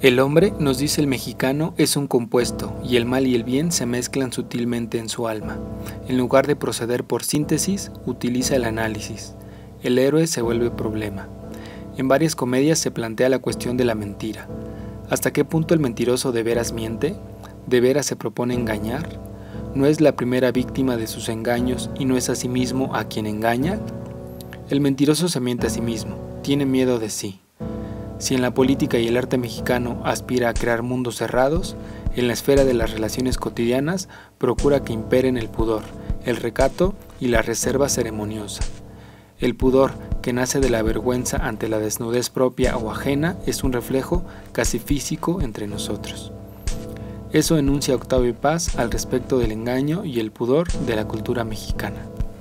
El hombre, nos dice el mexicano, es un compuesto, y el mal y el bien se mezclan sutilmente en su alma. En lugar de proceder por síntesis, utiliza el análisis. El héroe se vuelve problema. En varias comedias se plantea la cuestión de la mentira. ¿Hasta qué punto el mentiroso de veras miente? ¿De veras se propone engañar? ¿No es la primera víctima de sus engaños y no es a sí mismo a quien engaña? El mentiroso se miente a sí mismo, tiene miedo de sí. Si en la política y el arte mexicano aspira a crear mundos cerrados, en la esfera de las relaciones cotidianas procura que imperen el pudor, el recato y la reserva ceremoniosa. El pudor, que nace de la vergüenza ante la desnudez propia o ajena, es un reflejo casi físico entre nosotros. Eso enuncia Octavio Paz al respecto del engaño y el pudor de la cultura mexicana.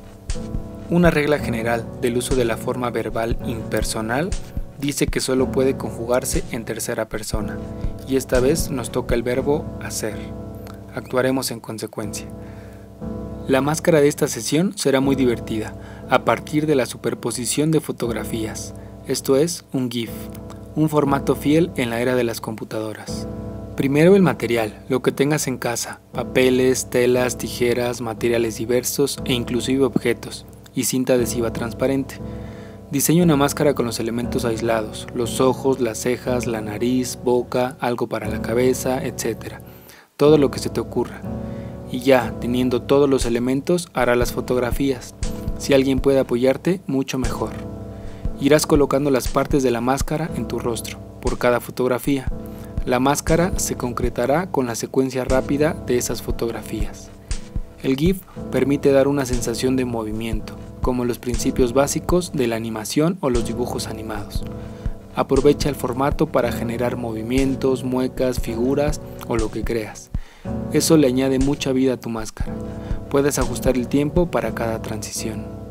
Una regla general del uso de la forma verbal impersonal dice que solo puede conjugarse en tercera persona, y esta vez nos toca el verbo hacer. Actuaremos en consecuencia. La máscara de esta sesión será muy divertida, a partir de la superposición de fotografías, esto es, un GIF, un formato fiel en la era de las computadoras. Primero el material, lo que tengas en casa, papeles, telas, tijeras, materiales diversos e inclusive objetos, y cinta adhesiva transparente. Diseña una máscara con los elementos aislados, los ojos, las cejas, la nariz, boca, algo para la cabeza, etc. Todo lo que se te ocurra. Y ya, teniendo todos los elementos, hará las fotografías. Si alguien puede apoyarte, mucho mejor. Irás colocando las partes de la máscara en tu rostro, por cada fotografía. La máscara se concretará con la secuencia rápida de esas fotografías. El GIF permite dar una sensación de movimiento, como los principios básicos de la animación o los dibujos animados. Aprovecha el formato para generar movimientos, muecas, figuras o lo que creas. Eso le añade mucha vida a tu máscara. Puedes ajustar el tiempo para cada transición.